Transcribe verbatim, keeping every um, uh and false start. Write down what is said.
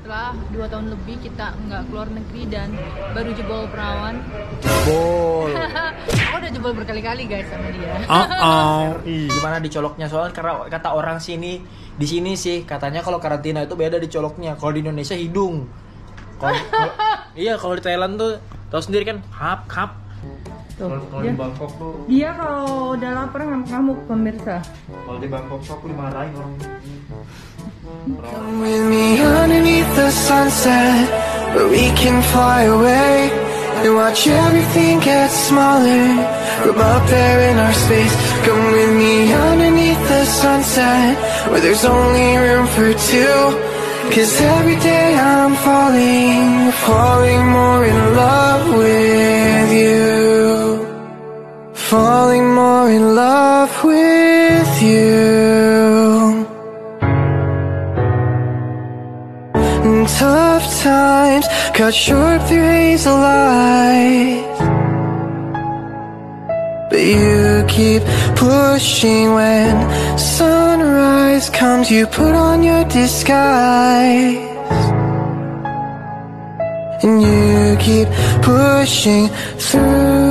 setelah dua tahun lebih kita nggak keluar negeri dan baru jebol perawan. Jebol. Aku udah jebol berkali-kali guys sama dia. Oh, oh. Gimana dicoloknya? Soalnya karena kata orang sini di sini sih katanya kalau karantina itu beda dicoloknya. Kalau di Indonesia hidung. Kalau iya kalau di Thailand tuh tahu sendiri kan hap hap. Tuh, kalau di Bangkok tuh dia kalau udah lapar ngamuk-ngamuk pemirsa. Kalau di Bangkok tuh aku dimarahin orang. Come with me underneath the sunset, where we can fly away and watch everything get smaller from up there in our space. Come with me underneath the sunset, where there's only room for two. Cause every day I'm falling, falling more in love with you. Falling more in love with you. Tough times cut short through hazel eyes, but you keep pushing. When sunrise comes, you put on your disguise, and you keep pushing through.